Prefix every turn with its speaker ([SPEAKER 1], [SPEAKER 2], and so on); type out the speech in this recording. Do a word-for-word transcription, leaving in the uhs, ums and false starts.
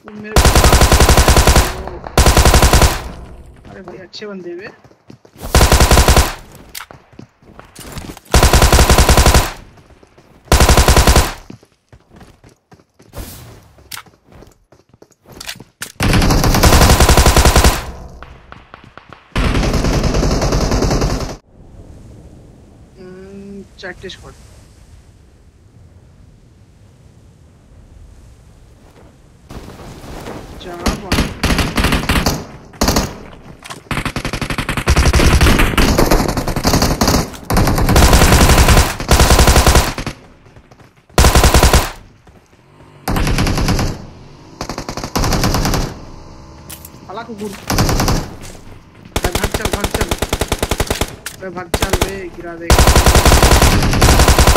[SPEAKER 1] वो मेरे को। अरे भाई अच्छे बंदे हुए। चार्टे स्क्वाड। जहाँ अला कुकुर। भाग चल भाग चल भाग चल रे गिरा देगा।